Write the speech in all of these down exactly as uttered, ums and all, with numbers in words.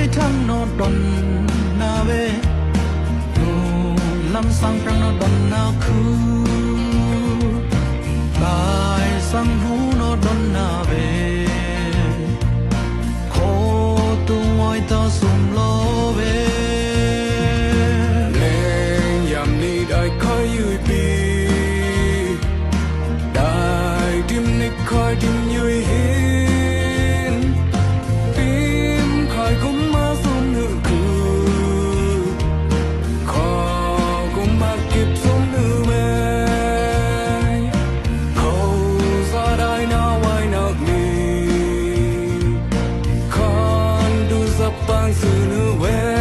thăng nó đòn na về lâm sang trăng nó đòn na khứ bài sang hú nó đòn na về khô tu ngồi ta sum lo về lên yam ni đại khói yui pi đại tim ni khói tim yui hin tim khói cũng má sum nữ cứ khó cũng má kịp sum nữ mê khâu ra đại na wai na mi con du dập bang sự nữ về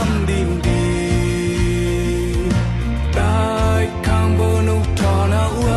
Now